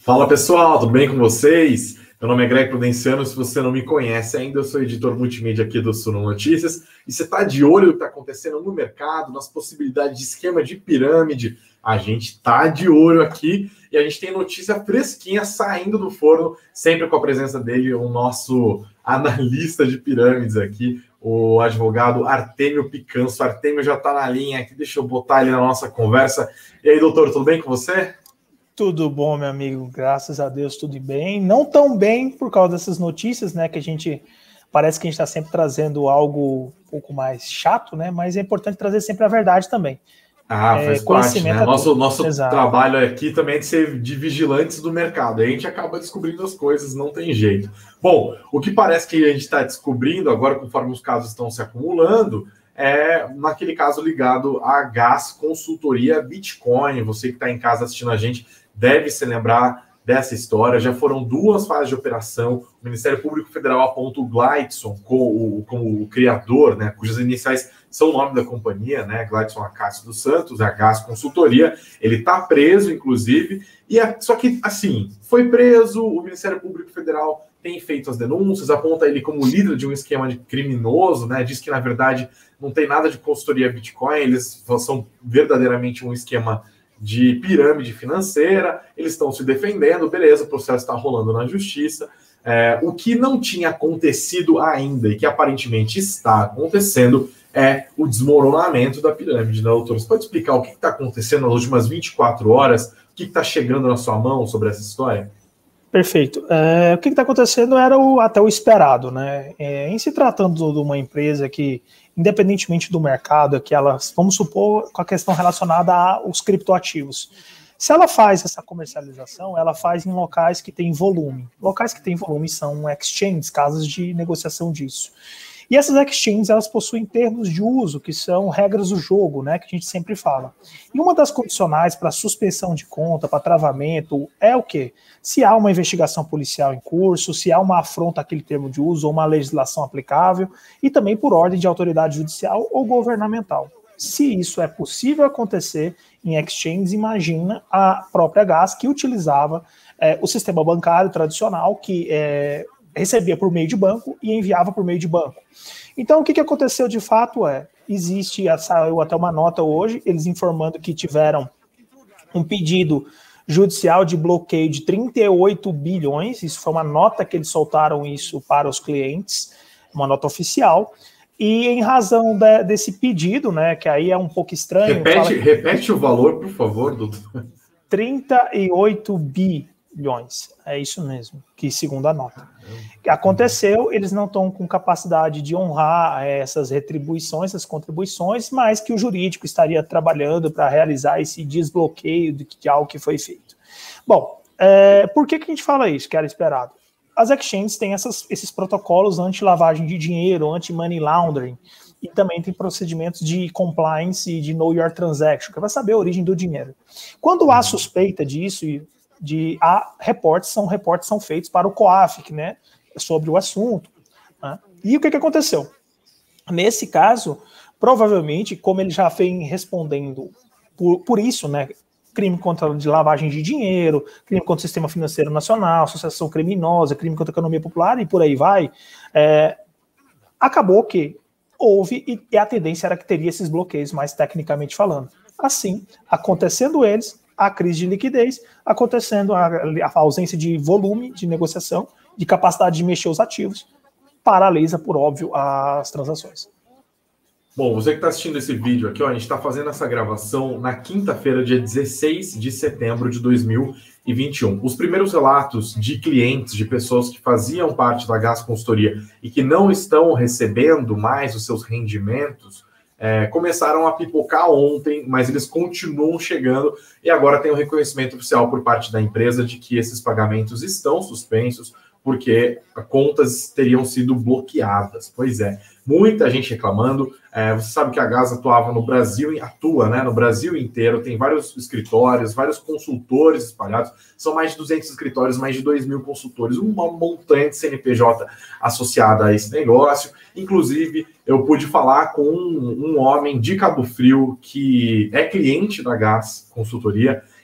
Fala pessoal, tudo bem com vocês? Meu nome é Greg Prudenciano, se você não me conhece ainda, eu sou editor multimídia aqui do Suno Notícias e você está de olho no que está acontecendo no mercado, nas possibilidades de esquema de pirâmide, a gente está de olho aqui e a gente tem notícia fresquinha saindo do forno, sempre com a presença dele, o nosso analista de pirâmides aqui, o advogado Artêmio Picanso. Artêmio já está na linha aqui, deixa eu botar ele na nossa conversa. E aí, doutor, tudo bem com você? Tudo bom, meu amigo, graças a Deus, tudo bem. Não tão bem por causa dessas notícias, né, que a gente, parece que a gente está sempre trazendo algo um pouco mais chato, né, mas é importante trazer sempre a verdade também. Faz parte, né? Nosso trabalho aqui também é de ser de vigilantes do mercado. Aí a gente acaba descobrindo as coisas, não tem jeito. Bom, o que parece que a gente está descobrindo agora, conforme os casos estão se acumulando, é naquele caso ligado a Gas Consultoria Bitcoin. Você que está em casa assistindo a gente deve se lembrar dessa história. Já foram 2 fases de operação. O Ministério Público Federal aponta o Gladson como o criador, né, cujas iniciais são o nome da companhia, né, Gladson Acácio dos Santos, a Gas Consultoria. Ele está preso, inclusive, só que, assim, foi preso, o Ministério Público Federal tem feito as denúncias, aponta ele como líder de um esquema de criminoso, né, diz que, na verdade, não tem nada de consultoria Bitcoin, eles são verdadeiramente um esquema de pirâmide financeira, eles estão se defendendo, beleza, o processo está rolando na justiça. O que não tinha acontecido ainda e que aparentemente está acontecendo é o desmoronamento da pirâmide, né, doutor? Você pode explicar o que está acontecendo nas últimas 24 horas? O que está chegando na sua mão sobre essa história? Perfeito. O que está acontecendo era até o esperado, né? Em se tratando de uma empresa que, independentemente do mercado, que ela, vamos supor, com a questão relacionada aos criptoativos, se ela faz essa comercialização, ela faz em locais que têm volume. Locais que têm volume são exchanges, casas de negociação disso. E essas exchanges, elas possuem termos de uso, que são regras do jogo, né, que a gente sempre fala. E uma das condicionais para suspensão de conta, para travamento, é o quê? Se há uma investigação policial em curso, se há uma afronta àquele termo de uso ou uma legislação aplicável, e também por ordem de autoridade judicial ou governamental. Se isso é possível acontecer em exchanges, imagina a própria Gas, que utilizava o sistema bancário tradicional, que recebia por meio de banco e enviava por meio de banco. Então, o que aconteceu de fato saiu até uma nota hoje, eles informando que tiveram um pedido judicial de bloqueio de 38 bilhões, isso foi uma nota que eles soltaram isso para os clientes, uma nota oficial, e em razão desse pedido, né, que aí é um pouco estranho... Repete o valor, por favor, doutor. 38 bilhões, é isso mesmo, que segundo a nota. O que aconteceu, eles não estão com capacidade de honrar essas retribuições, essas contribuições, mas que o jurídico estaria trabalhando para realizar esse desbloqueio de algo que foi feito. Bom, por que a gente fala isso, que era esperado? As exchanges têm esses protocolos anti-lavagem de dinheiro, anti-money laundering, e também tem procedimentos de compliance e de know your transaction, que vai saber a origem do dinheiro. Quando há suspeita disso, reportes são feitos para o COAFIC, né, sobre o assunto. Né? E o que aconteceu? Nesse caso, provavelmente, como ele já vem respondendo por isso, né, crime contra de lavagem de dinheiro, crime contra o sistema financeiro nacional, associação criminosa, crime contra a economia popular e por aí vai, acabou que houve e a tendência era que teria esses bloqueios, mais tecnicamente falando. Assim, acontecendo eles, a crise de liquidez, acontecendo a ausência de volume de negociação, de capacidade de mexer os ativos, paralisa, por óbvio, as transações. Bom, você que está assistindo esse vídeo aqui, a gente está fazendo essa gravação na quinta-feira, dia 16 de setembro de 2021. Os primeiros relatos de clientes, de pessoas que faziam parte da Gas Consultoria e que não estão recebendo mais os seus rendimentos, começaram a pipocar ontem, mas eles continuam chegando e agora tem um reconhecimento oficial por parte da empresa de que esses pagamentos estão suspensos porque contas teriam sido bloqueadas. Pois é, muita gente reclamando. Você sabe que a Gas atua no Brasil inteiro, tem vários escritórios, vários consultores espalhados, são mais de 200 escritórios, mais de 2.000 consultores, uma montanha de CNPJ associada a esse negócio. Inclusive, eu pude falar com um homem de Cabo Frio que é cliente da Gas Consultoria,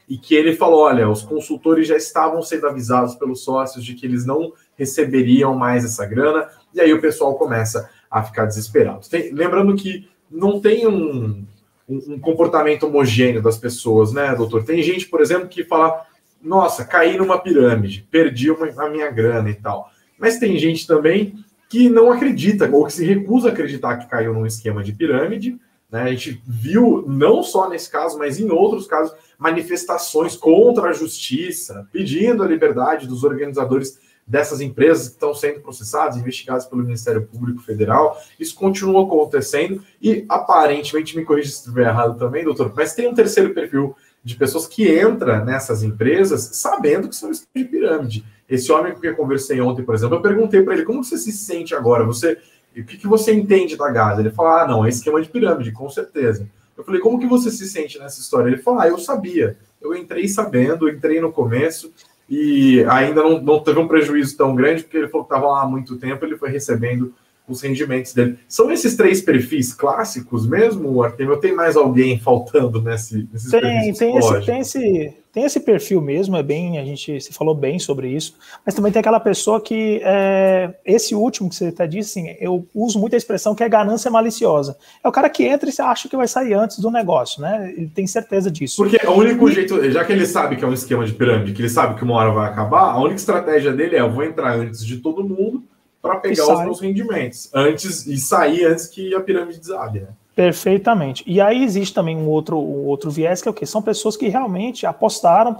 e que ele falou, olha, os consultores já estavam sendo avisados pelos sócios de que eles não receberiam mais essa grana, e aí o pessoal começa a ficar desesperado. Lembrando que não tem um comportamento homogêneo das pessoas, né, doutor? Tem gente, por exemplo, que fala, nossa, caí numa pirâmide, perdi a minha grana e tal. Mas tem gente também que não acredita, ou que se recusa a acreditar que caiu num esquema de pirâmide, né? A gente viu, não só nesse caso, mas em outros casos, manifestações contra a justiça, pedindo a liberdade dos organizadores dessas empresas que estão sendo processadas, investigadas pelo Ministério Público Federal. Isso continua acontecendo e, aparentemente, me corrija se estiver errado também, doutor, mas tem um terceiro perfil de pessoas que entram nessas empresas sabendo que são esquema de pirâmide. Esse homem com quem eu conversei ontem, por exemplo, eu perguntei para ele, como você se sente agora? O que você entende da Gasa? Ele falou, não, é esquema de pirâmide, com certeza. Eu falei, como que você se sente nessa história? Ele falou, eu sabia. Eu entrei sabendo, entrei no começo, e ainda não teve um prejuízo tão grande, porque ele falou que estava lá há muito tempo, ele foi recebendo os rendimentos dele. São esses 3 perfis clássicos mesmo, Artemio? Ou tem mais alguém faltando nesses perfis psicológicos? Tem esse perfil mesmo, se falou bem sobre isso, mas também tem aquela pessoa que, esse último que você até disse, assim, eu uso muito a expressão que é ganância maliciosa. É o cara que entra e acha que vai sair antes do negócio, né? Ele tem certeza disso. Porque o único jeito, já que ele sabe que é um esquema de pirâmide, que ele sabe que uma hora vai acabar, a única estratégia dele é, eu vou entrar antes de todo mundo para pegar os meus rendimentos, e sair antes que a pirâmide desabe, né? Perfeitamente. E aí existe também um outro viés, que é o quê? São pessoas que realmente apostaram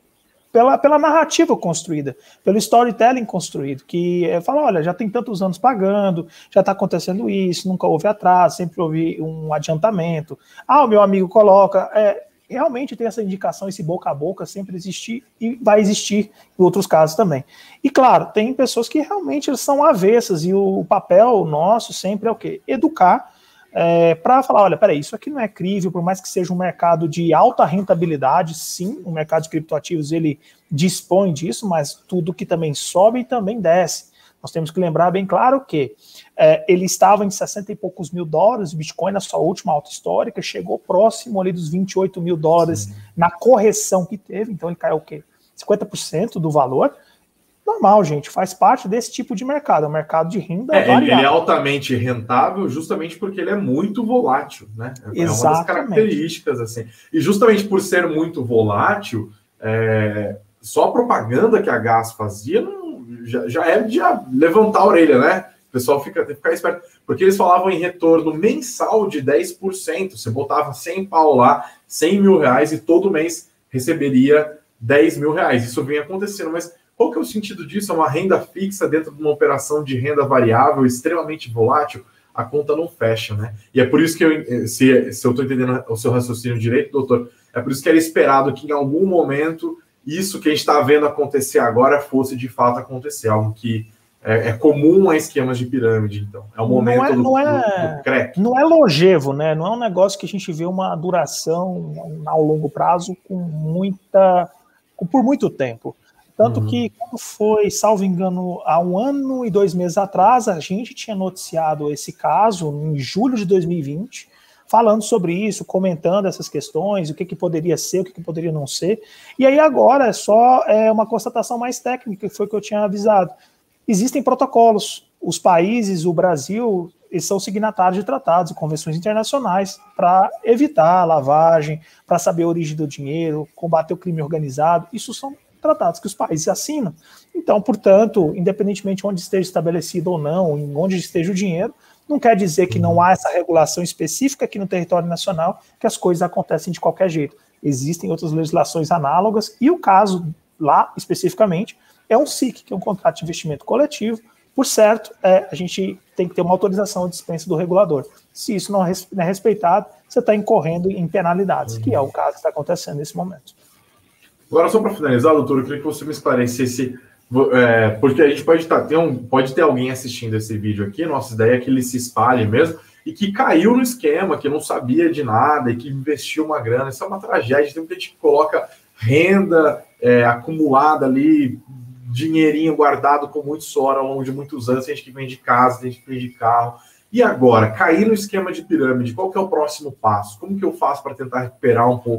pela narrativa construída, pelo storytelling construído, que fala, olha, já tem tantos anos pagando, já está acontecendo isso, nunca houve atraso, sempre houve um adiantamento. O meu amigo coloca... realmente tem essa indicação, esse boca a boca sempre existir e vai existir em outros casos também. E claro, tem pessoas que realmente são avessas, e o papel nosso sempre é o quê? Educar, para falar, olha, peraí, isso aqui não é crível, por mais que seja um mercado de alta rentabilidade, sim, o mercado de criptoativos ele dispõe disso, mas tudo que também sobe também desce. Nós temos que lembrar bem claro que ele estava em 60 e poucos mil dólares, o Bitcoin na sua última alta histórica, chegou próximo ali dos 28 mil dólares sim, na correção que teve, então ele caiu o quê? 50% do valor. Normal, gente, faz parte desse tipo de mercado, é um mercado de renda variável. Ele é altamente rentável justamente porque ele é muito volátil, né? É uma das características, assim. E justamente por ser muito volátil, só a propaganda que a Gas fazia já é de levantar a orelha, né? O pessoal tem que ficar esperto. Porque eles falavam em retorno mensal de 10%. Você botava 100 pau lá, 100 mil reais, e todo mês receberia 10 mil reais. Isso vem acontecendo, mas qual que é o sentido disso? É uma renda fixa dentro de uma operação de renda variável extremamente volátil? A conta não fecha, né? E é por isso que, se eu estou entendendo o seu raciocínio direito, doutor, é por isso que era esperado que em algum momento isso que a gente está vendo acontecer agora fosse de fato acontecer, algo que é comum a esquemas de pirâmide, então. É o momento do crack. Não é longevo, né? Não é um negócio que a gente vê uma duração ao longo prazo por muito tempo. Tanto que, quando foi, salvo engano, há 1 ano e 2 meses atrás, a gente tinha noticiado esse caso em julho de 2020, falando sobre isso, comentando essas questões, o que poderia ser, o que poderia não ser. E aí agora é só uma constatação mais técnica, que foi o que eu tinha avisado. Existem protocolos. Os países, o Brasil, eles são signatários de tratados e convenções internacionais para evitar a lavagem, para saber a origem do dinheiro, combater o crime organizado. Isso são tratados que os países assinam. Então, portanto, independentemente de onde esteja estabelecido ou não, em onde esteja o dinheiro, não quer dizer que não há essa regulação específica aqui no território nacional, que as coisas acontecem de qualquer jeito. Existem outras legislações análogas, e o caso lá, especificamente, é um SIC, que é um contrato de investimento coletivo. Por certo, a gente tem que ter uma autorização de dispensa do regulador. Se isso não é respeitado, você está incorrendo em penalidades, que é o caso que está acontecendo nesse momento. Agora, só para finalizar, doutor, eu queria que você me esclarecesse, porque a gente pode ter alguém assistindo esse vídeo aqui, nossa ideia é que ele se espalhe mesmo, e que caiu no esquema, que não sabia de nada, e que investiu uma grana. Isso é uma tragédia. Tem muita gente que coloca renda acumulada ali, dinheirinho guardado com muito suor ao longo de muitos anos, tem gente que vende casa, tem gente que vende carro. E agora, cair no esquema de pirâmide, qual que é o próximo passo? Como que eu faço para tentar recuperar um pouco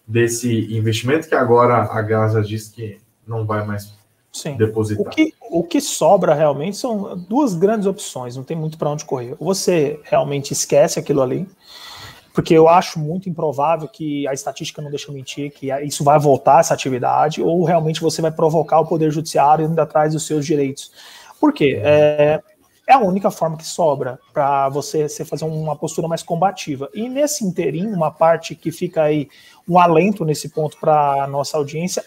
desse investimento, que agora a Gaza diz que não vai mais depositar. O que sobra realmente são duas grandes opções, não tem muito para onde correr. Você realmente esquece aquilo ali, porque eu acho muito improvável que a estatística não deixa mentir, que isso vai voltar, essa atividade, ou realmente você vai provocar o Poder Judiciário indo atrás dos seus direitos. Por quê? É a única forma que sobra para você fazer uma postura mais combativa. E nesse inteirinho, uma parte que fica aí, um alento nesse ponto para a nossa audiência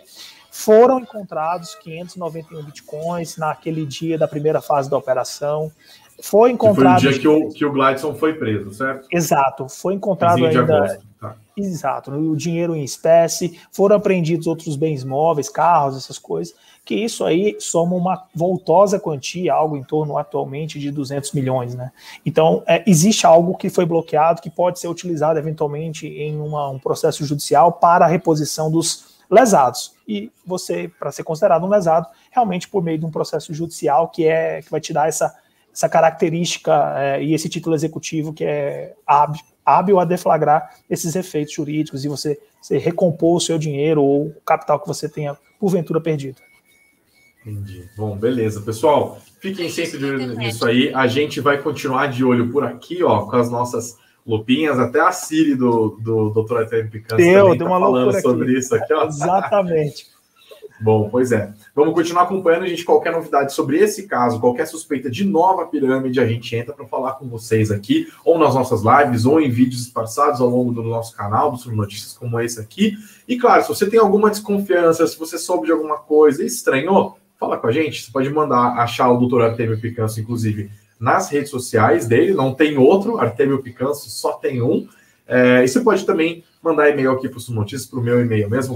foram encontrados 591 bitcoins naquele dia da primeira fase da operação. Foi encontrado. Foi o dia que o Gladson foi preso, certo? Exato, foi encontrado ainda. Tá. Exato, o dinheiro em espécie, foram apreendidos outros bens móveis, carros, essas coisas, que isso aí soma uma voltosa quantia, algo em torno atualmente de 200 milhões, né? Então, existe algo que foi bloqueado, que pode ser utilizado eventualmente em um processo judicial para a reposição dos lesados. E você, para ser considerado um lesado, realmente por meio de um processo judicial que vai te dar essa característica e esse título executivo que é hábil a deflagrar esses efeitos jurídicos e você recompor o seu dinheiro ou o capital que você tenha porventura perdido. Entendi. Bom, beleza. Pessoal, fiquem sempre de olho nisso aí. A gente vai continuar de olho por aqui, ó, com as nossas lupinhas. Até a Siri do Dr. Artemio Piccanço também tá falando sobre isso aqui, ó. Exatamente. Bom, pois é. Vamos continuar acompanhando, gente. Qualquer novidade sobre esse caso, qualquer suspeita de nova pirâmide, a gente entra para falar com vocês aqui, ou nas nossas lives, ou em vídeos esparçados ao longo do nosso canal, sobre notícias como esse aqui. E, claro, se você tem alguma desconfiança, se você soube de alguma coisa e estranhou, fala com a gente. Você pode mandar achar o Dr. Artemio Piccanço, inclusive, nas redes sociais dele. Não tem outro, Artemio Piccanço, só tem um. E você pode também mandar e-mail aqui para o Suno Notícias, para o meu e-mail mesmo,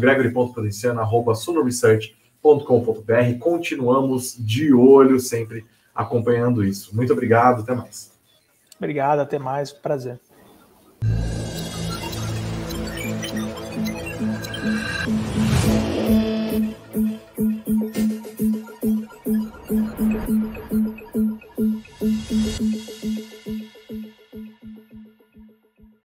gregory.prudenciano@sunoresearch.com.br. Continuamos de olho, sempre acompanhando isso. Muito obrigado, até mais. Obrigado, até mais, prazer.